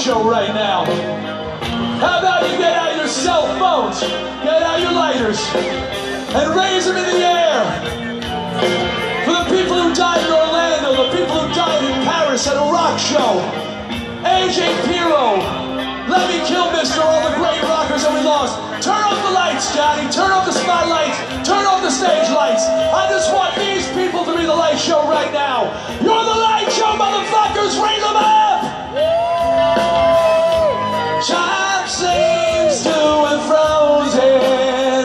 show right now. How about you get out your cell phones, get out your lighters, and raise them in the air for the people who died in Orlando, the people who died in Paris at a rock show. AJ Pirro, Lemmy Kilmister, all the great rockers that we lost. Turn off the lights, Johnny. Turn off the spotlights. Turn off the stage lights. I just want these people to be the light show right now. You're the light show, motherfuckers. Raise them up. Time seems to have frozen,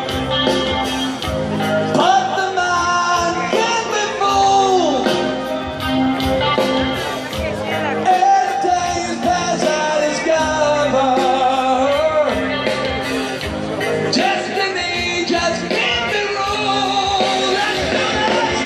but the mind can't be fooled. Every day is past and it's gone. Destiny just can't be ruled. Let's do this.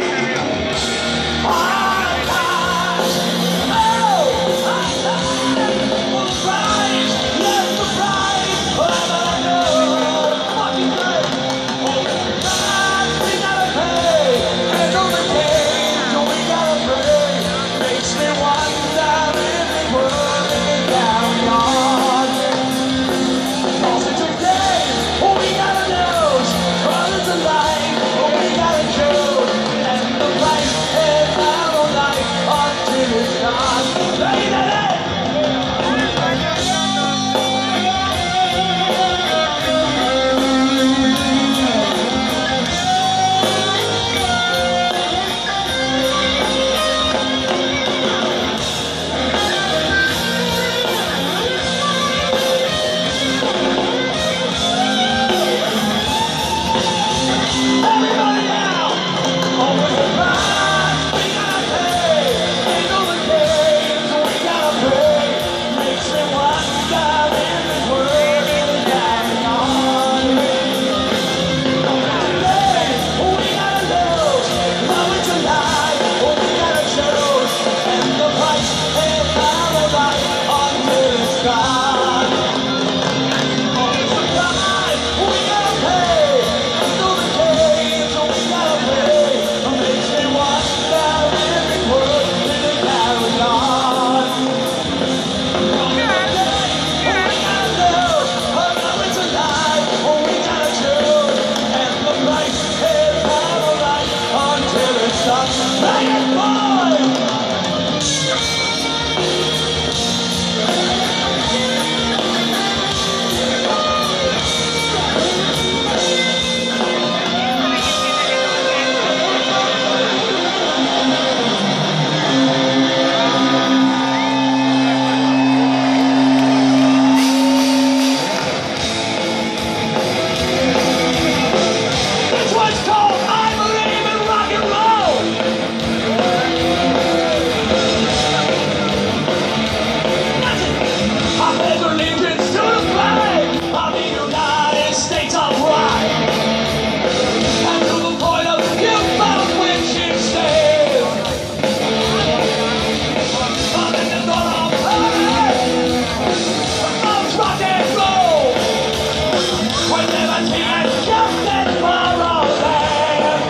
Our time, oh, our time will rise. Yes, the prize. Whatever I know, fucking great. Oh, the price we gotta pay, and on the game we gotta pray. Makes me wonder if the world is down on. Cause it's a game, we gotta lose. But it's a life, we gotta choose. And the price is our life until it's gone. Lady! Everybody now! Over the price we gotta pay. Ain't no the games we gotta play. Makes me wonder if this world is dying on. We gotta lose. Now it's a lie. We gotta choose. And the price is our life until it's gone. It's a price we gotta pay. Ain't no the games we gotta play. Makes me wonder if this world is carrying on. We gotta lose. Now it's a lie. We gotta choose. And the price is our life until it's done. Play it, boy! This one's called I Believe in Rock and Roll. I pledge allegiance to the flag of the United States of Rock, and to the point of view from which it stands. I'm in the North Planet of rock and roll, where liberty and justice for all land.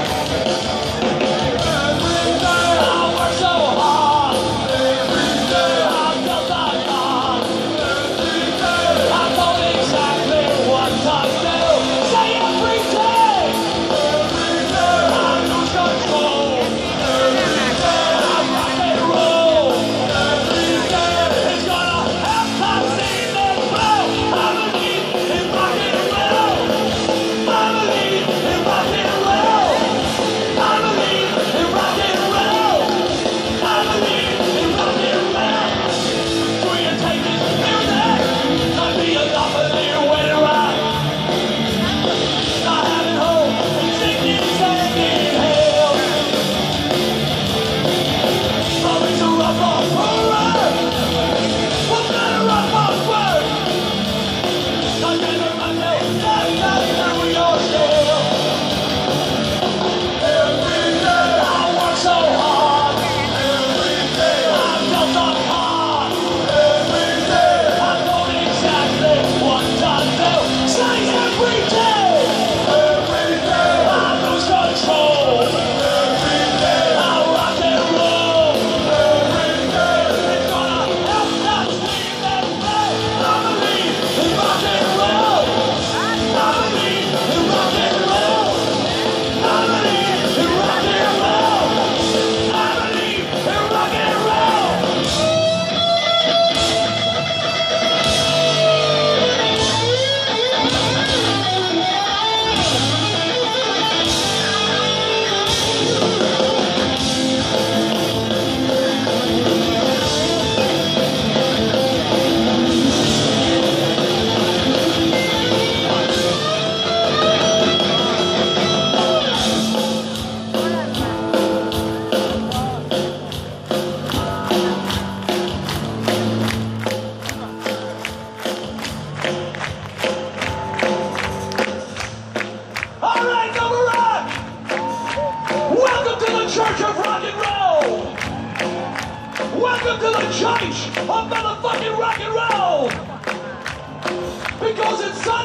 I work so hard, I built a car. I know exactly what to do. Say every day. I lose control. I rock and roll. It's gonna help us see this through. I believe in rock and roll.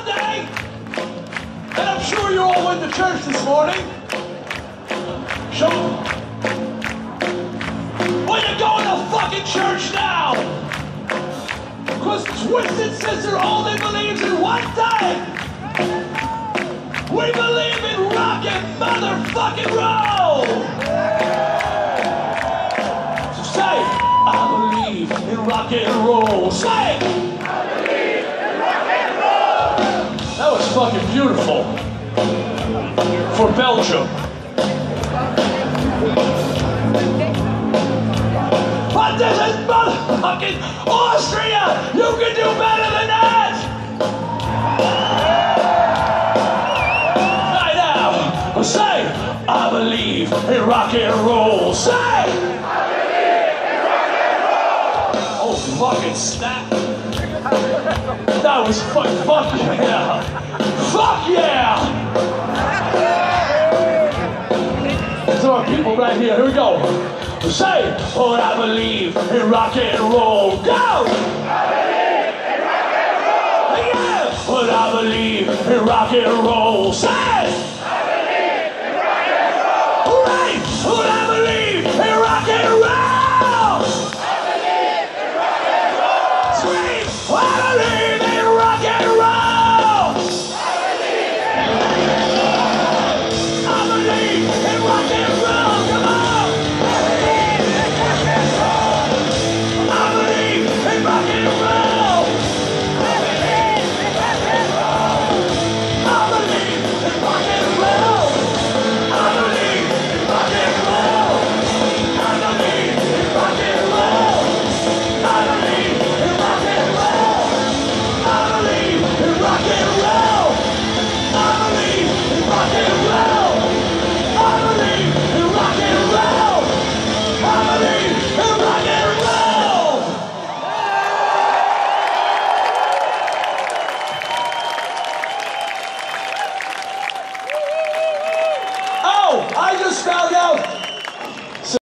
Sunday, and I'm sure you all went to church this morning. So, well, you're going to fucking church now. Because Twisted Sister only believes in one thing. We believe in rock and motherfucking roll. So say, I believe in rock and roll. Say, I believe in rock and roll. That was fucking beautiful. For Belgium. But this is motherfucking Austria! You can do better than that! Right now, say, I believe in rock and roll. Say, I believe in rock and roll! Oh, fucking snap. That was fuck yeah! Fuck yeah! There are people right here. Here we go. Say, oh, I believe in rock and roll. Go! I believe in rock and roll. Yeah! But I believe in rock and roll.